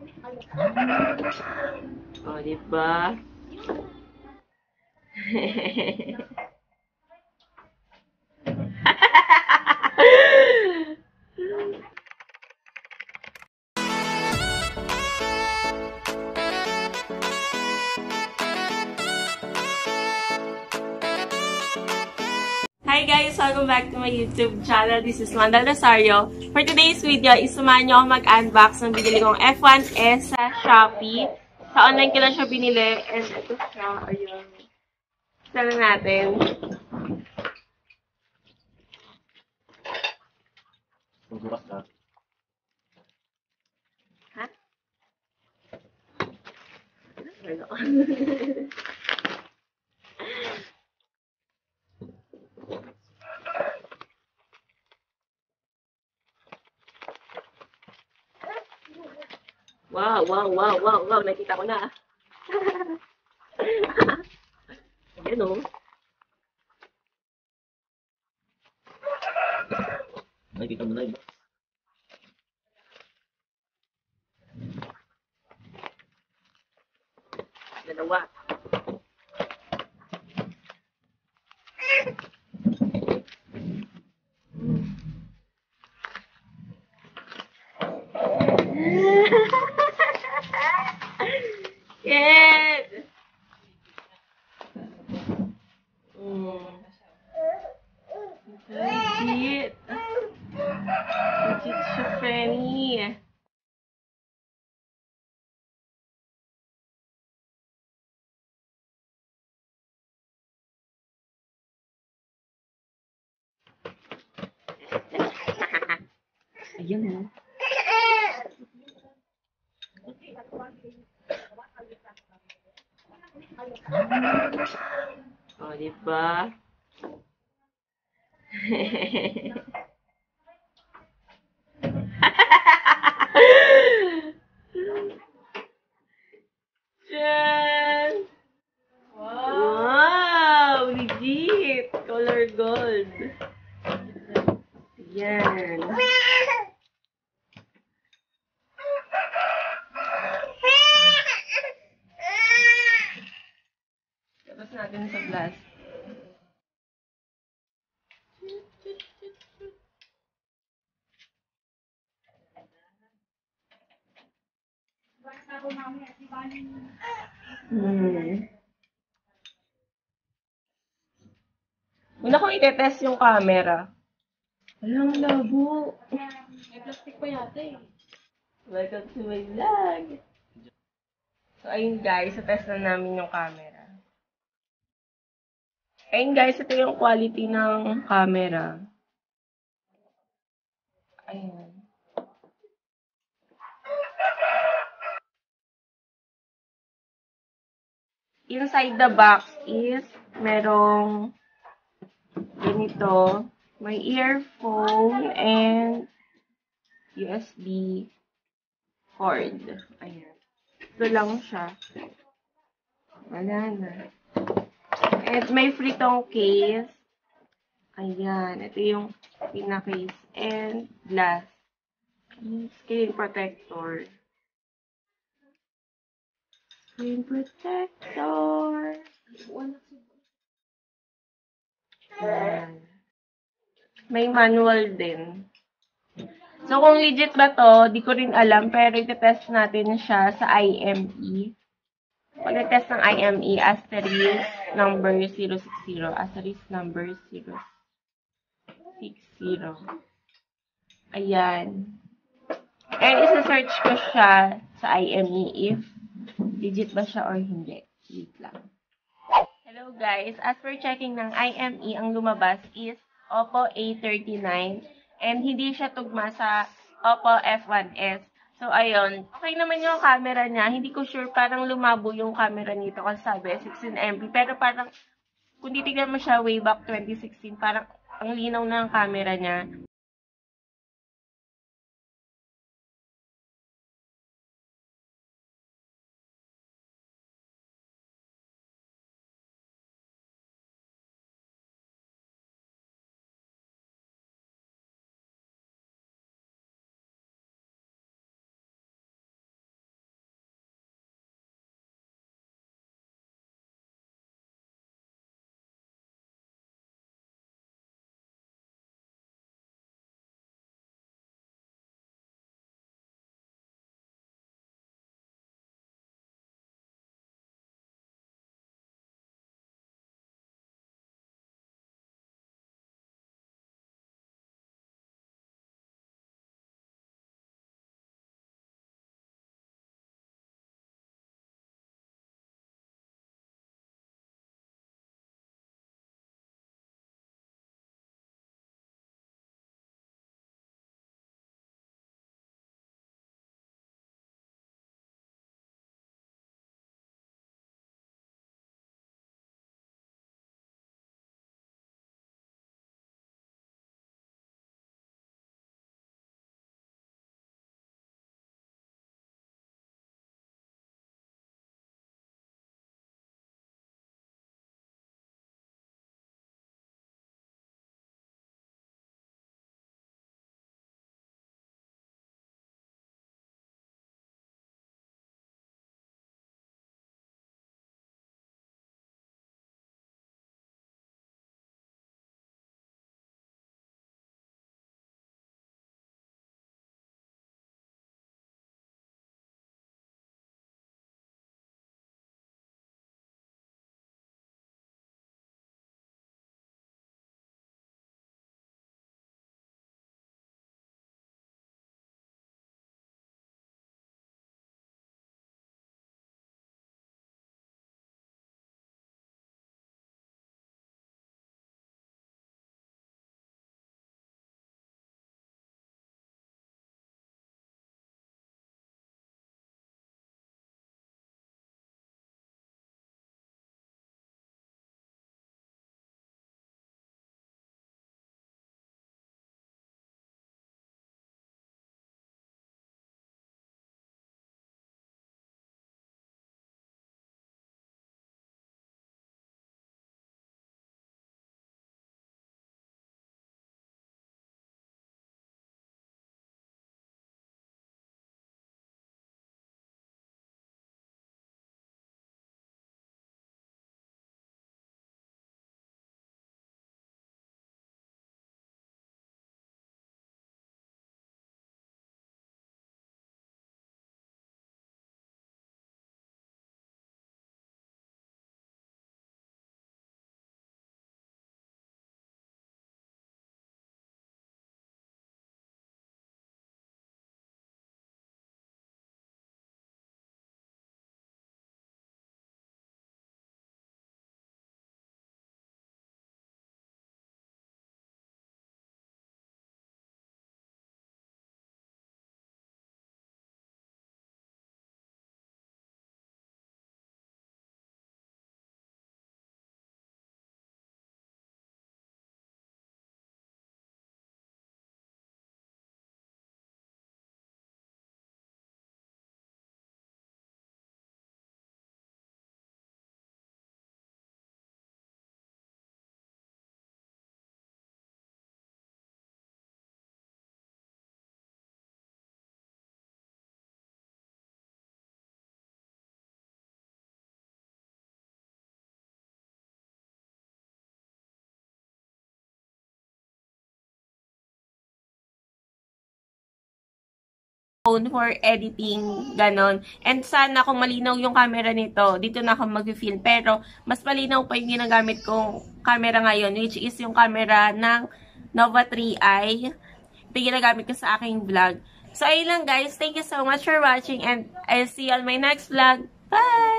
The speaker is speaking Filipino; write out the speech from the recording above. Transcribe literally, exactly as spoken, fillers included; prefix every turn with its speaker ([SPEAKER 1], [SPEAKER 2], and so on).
[SPEAKER 1] O, diba? Hi guys! Welcome back to my YouTube channel. This is Mandal Rosario. For today's video, isumahan nyo ako mag-unbox ng binili kong F one S sa Shopee. Sa online ko lang siya binili. And ito siya. Ayun. Sala natin. Ha? Ano? Wow, wow, wow, wow, wow. Nakita ko na. Ayan o.
[SPEAKER 2] Nakikita mo na yun.
[SPEAKER 1] Dalawa. Kid! Mm. Legit. Legit siya, Frenny. Ayan o. O, diba? Yan! Wow! Legit! Color gold. Yan. Tapos natin sa glass. Hmm. Una kong itetest yung camera. Walang labo.
[SPEAKER 3] May plastic pa yata eh.
[SPEAKER 1] Welcome to my vlog. So, ayun guys, test na namin yung camera. Ayun guys, ito yung quality ng camera. Ayun. Inside the box is merong ganito. May earphone and U S B cord. Ayan. Ito lang siya. Wala na. And may free tong case. Ayan. Ito yung pinaka-case. And glass. Screen protector. Screen protector. Ayan. May manual din. So, kung legit ba to, di ko rin alam, pero iti-test natin siya sa I M E. Pag-test ng I M E, asterisk number zero six zero, asterisk number zero six zero. Ayan. And isa-search ko siya sa I M E if legit ba siya or hindi. Wait lang. Hello guys, as per checking ng I M E, ang lumabas is Oppo A thirty-nine and hindi siya tugma sa Oppo F one S. So, ayun. Okay naman yung camera niya. Hindi ko sure, parang lumabo yung camera nito kasi sabi sixteen megapixel. Pero parang, kung titignan mo siya way back twenty sixteen, parang ang linaw na ng camera niya. phone for editing, ganon. And sana kung malinaw yung camera nito, dito na ako mag-film. Pero, mas malinaw pa yung ginagamit kong camera ngayon, which is yung camera ng Nova three i. Ito yung ginagamit ko sa aking vlog. So, ayun lang guys. Thank you so much for watching and I'll see you on my next vlog. Bye!